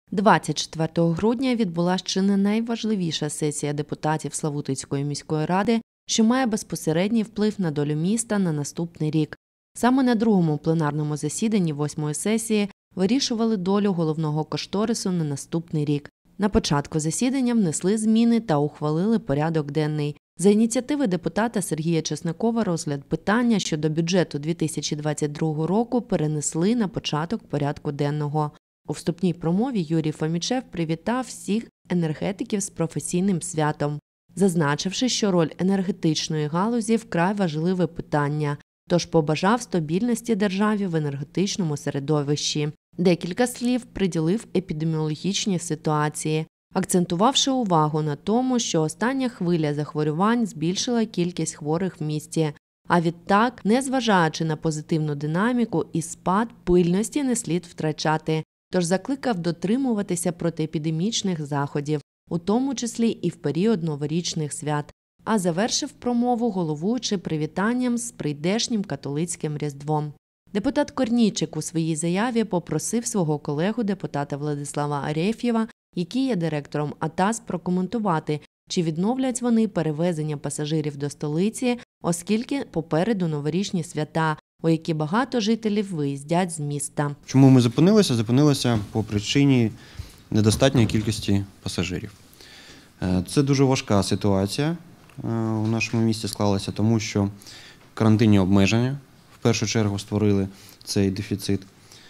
24 грудня відбулася чи не найважливіша сесія депутатів Славутицької міської ради, що має безпосередній вплив на долю міста на наступний рік. Саме на другому пленарному засіданні 8-ї сесії вирішували долю головного кошторису на наступний рік. На початку засідання внесли зміни та ухвалили порядок денний. За ініціативи депутата Сергія Чеснокова розгляд питання щодо бюджету 2022 року перенесли на початок порядку денного. У вступній промові Юрій Фомічев привітав всіх енергетиків з професійним святом, зазначивши, що роль енергетичної галузі вкрай важливе питання, тож побажав стабільності державі в енергетичному середовищі. Декілька слів приділив епідеміологічній ситуації, акцентувавши увагу на тому, що остання хвиля захворювань збільшила кількість хворих в місті, а відтак, незважаючи на позитивну динаміку і спад, пильності не слід втрачати, тож закликав дотримуватися протиепідемічних заходів, у тому числі і в період новорічних свят, а завершив промову головуючи привітанням з прийдешнім католицьким Різдвом. Депутат Корнійчик у своїй заяві попросив свого колегу депутата Владислава Ареф'єва, який є директором АТАС, прокоментувати, чи відновлять вони перевезення пасажирів до столиці, оскільки попереду новорічні свята, у які багато жителів виїздять з міста. Чому ми зупинилися? Зупинилися по причині недостатньої кількості пасажирів. Це дуже важка ситуація у нашому місті склалася, тому що карантинні обмеження в першу чергу створили цей дефіцит.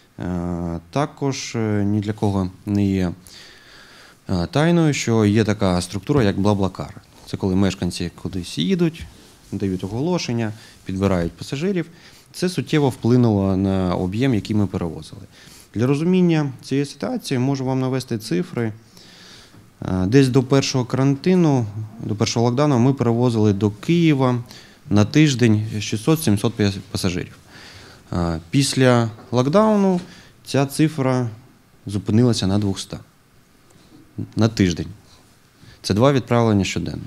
Також ні для кого не є тайною, що є така структура, як Блаблакар. Це коли мешканці кудись їдуть, дають оголошення, підбирають пасажирів. Це суттєво вплинуло на об'єм, який ми перевозили. Для розуміння цієї ситуації можу вам навести цифри. Десь до першого карантину, до першого локдауну ми перевозили до Києва на тиждень 600-700 пасажирів. Після локдауну ця цифра зупинилася на 200 на тиждень. Це 2 відправлення щоденно.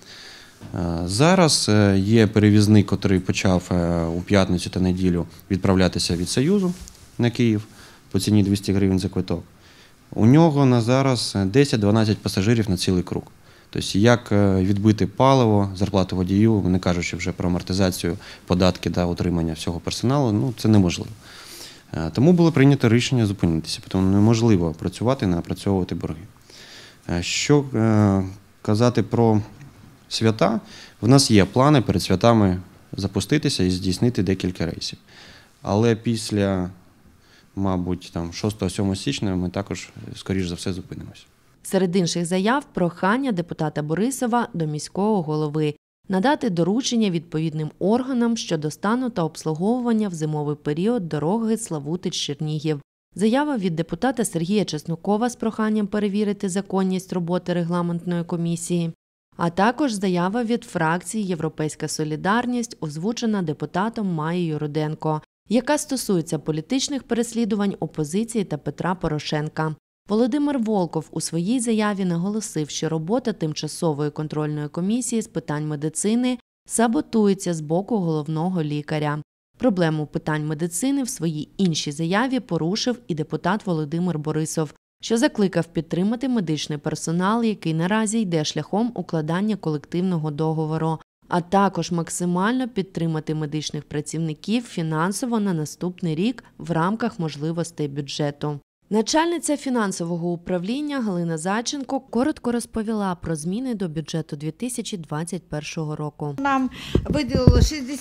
Зараз є перевізник, який почав у п'ятницю та неділю відправлятися від Союзу на Київ по ціні 200 гривень за квиток. У нього на зараз 10-12 пасажирів на цілий круг. Тобто, як відбити паливо, зарплату водію, не кажучи вже про амортизацію, податки та утримання всього персоналу, це неможливо. Тому було прийнято рішення зупинитися, тому неможливо працювати, напрацьовувати борги. Що казати про свята? В нас є плани перед святами запуститися і здійснити декілька рейсів. Але після, мабуть, 6-7 січня ми також, скоріш за все, зупинимося. Серед інших заяв – прохання депутата Борисова до міського голови надати доручення відповідним органам щодо стану та обслуговування в зимовий період дороги Славутич-Чернігів. Заява від депутата Сергія Чеснокова з проханням перевірити законність роботи регламентної комісії, а також заява від фракції «Європейська солідарність», озвучена депутатом Маєю Руденко, яка стосується політичних переслідувань опозиції та Петра Порошенка. Володимир Волков у своїй заяві наголосив, що робота Тимчасової контрольної комісії з питань медицини саботується з боку головного лікаря. Проблему питань медицини в своїй іншій заяві порушив і депутат Володимир Борисов, що закликав підтримати медичний персонал, який наразі йде шляхом укладання колективного договору, а також максимально підтримати медичних працівників фінансово на наступний рік в рамках можливостей бюджету. Начальниця фінансового управління Галина Зайченко коротко розповіла про зміни до бюджету 2021 року. Нам виділило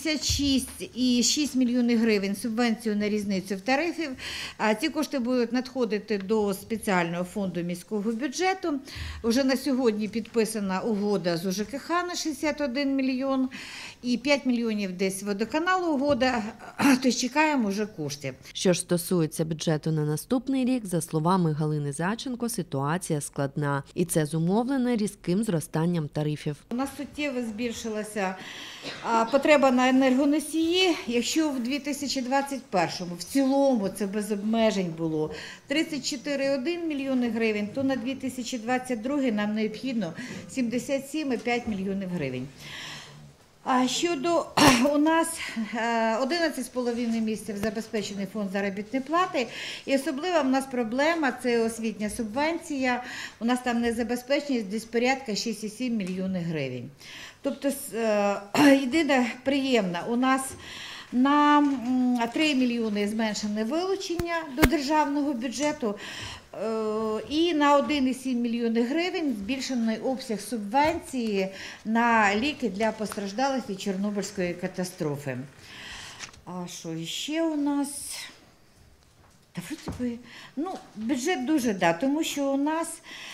66,6 мільйонів гривень субвенцію на різницю в тарифів. Ці кошти будуть надходити до спеціального фонду міського бюджету. Уже на сьогодні підписана угода з УЖКХ на 61 мільйон і 5 мільйонів десь водоканалу угода, тож чекаємо вже коштів. Що ж стосується бюджету на наступний рік, за словами Галини Зайченко, ситуація складна. І це зумовлено різким зростанням тарифів. У нас суттєво збільшилася потреба на енергоносії. Якщо в 2021-му в цілому це без обмежень було 34,1 мільйони гривень, то на 2022 нам необхідно 77,5 мільйонів гривень. А щодо у нас 11,5 місяців забезпечений фонд заробітної плати, і особлива в нас проблема – це освітня субвенція. У нас там незабезпеченість десь порядка 6,7 мільйонів гривень. Тобто, єдине приємне, у нас на 3 мільйони зменшене вилучення до державного бюджету, і на 1,7 мільйони гривень збільшений обсяг субвенції на ліки для постраждалих від Чорнобильської катастрофи. А що ще у нас? Та вроді би, бюджет дуже, тому що у нас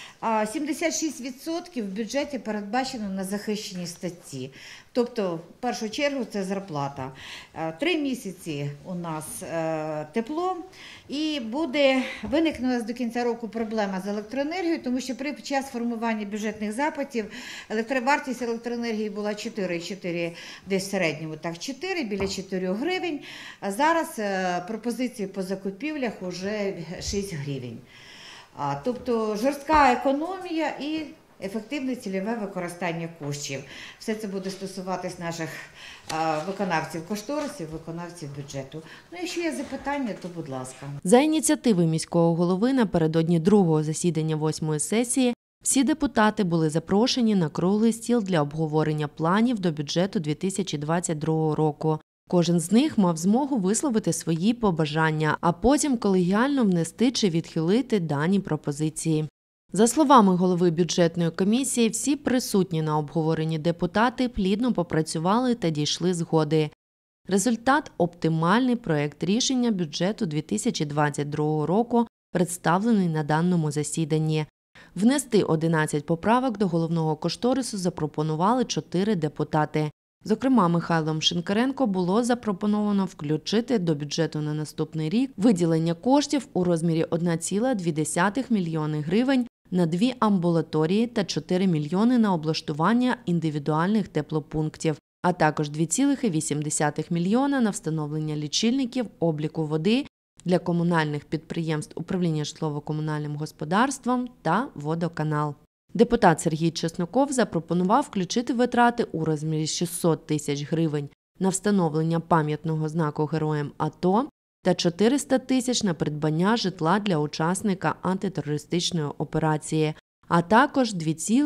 76% в бюджеті передбачено на захищені статті. Тобто, в першу чергу, це зарплата. 3 місяці у нас тепло, і виникне у нас до кінця року проблема з електроенергією, тому що під час формування бюджетних запитів вартість електроенергії була 4,4, десь в середньому, так, 4, біля 4 гривень, а зараз пропозиції по закупівлях вже 6 гривень. Тобто жорстка економія і ефективне цільове використання коштів. Все це буде стосуватись наших виконавців кошторисів, виконавців бюджету. Якщо є запитання, то будь ласка. За ініціативи міського голови напередодні другого засідання 8-ї сесії всі депутати були запрошені на круглий стіл для обговорення планів до бюджету 2022 року. Кожен з них мав змогу висловити свої побажання, а потім колегіально внести чи відхилити дані пропозиції. За словами голови бюджетної комісії, всі присутні на обговоренні депутати плідно попрацювали та дійшли згоди. Результат – оптимальний проєкт рішення бюджету 2022 року, представлений на даному засіданні. Внести 11 поправок до головного кошторису запропонували 4 депутати. Зокрема, Михайлом Шинкаренко було запропоновано включити до бюджету на наступний рік виділення коштів у розмірі 1,2 мільйони гривень на 2 амбулаторії та 4 мільйони на облаштування індивідуальних теплопунктів, а також 2,8 мільйона на встановлення лічильників обліку води для комунальних підприємств управління житлово-комунальним господарством та водоканал. Депутат Сергій Чесноков запропонував включити витрати у розмірі 600 тисяч гривень на встановлення пам'ятного знаку Героям АТО та 400 тисяч на придбання житла для учасника антитерористичної операції, а також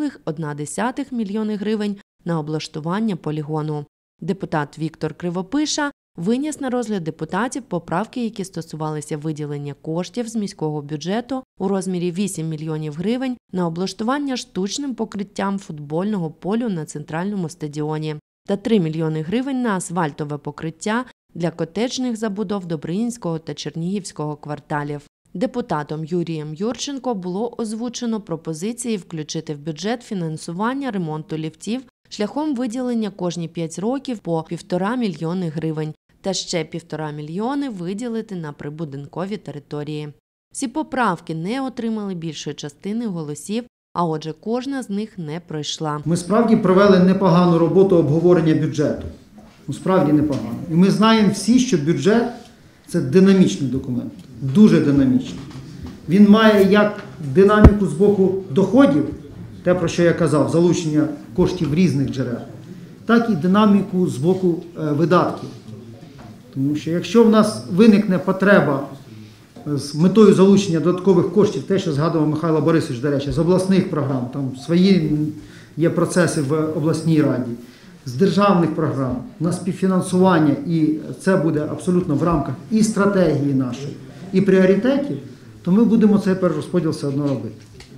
2,1 мільйони гривень на облаштування полігону. Депутат Віктор Кривопиша виніс на розгляд депутатів поправки, які стосувалися виділення коштів з міського бюджету у розмірі 8 мільйонів гривень на облаштування штучним покриттям футбольного полю на центральному стадіоні та 3 мільйони гривень на асфальтове покриття для котеджних забудов Добринського та Чернігівського кварталів. Депутатом Юрієм Юрченко було озвучено пропозиції включити в бюджет фінансування ремонту ліфтів шляхом виділення кожні 5 років по 1,5 мільйони гривень та ще 1,5 мільйони виділити на прибудинкові території. Всі поправки не отримали більшої частини голосів, а отже кожна з них не пройшла. Ми справді провели непогану роботу обговорення бюджету. Справді непогано. І ми знаємо всі, що бюджет – це динамічний документ, дуже динамічний. Він має як динаміку з боку доходів, те, про що я казав, залучення коштів різних джерел, так і динаміку з боку видатків. Тому що якщо в нас виникне потреба з метою залучення додаткових коштів, те, що згадував Михайло Борисович, до речі, з обласних програм, там свої є процеси в обласній раді, з державних програм, на співфінансування, і це буде абсолютно в рамках і стратегії нашої, і пріоритетів, то ми будемо цей перерозподіл все одно робити.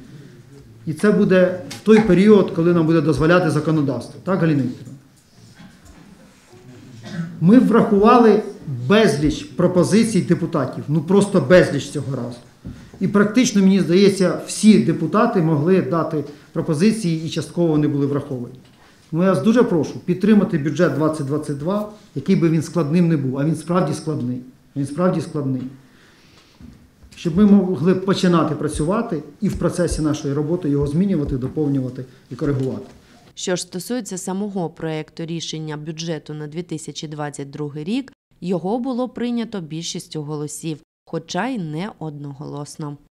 І це буде в той період, коли нам буде дозволяти законодавство. Так, Галина Вікторівна? Ми врахували безліч пропозицій депутатів, просто безліч цього разу. І практично, мені здається, всі депутати могли дати пропозиції і частково вони були враховані. Тому я вас дуже прошу підтримати бюджет 2022, який би він складним не був, а він справді складний. Він справді складний. Щоб ми могли починати працювати і в процесі нашої роботи його змінювати, доповнювати і коригувати. Що ж стосується самого проєкту рішення бюджету на 2022 рік, його було прийнято більшістю голосів, хоча й не одноголосно.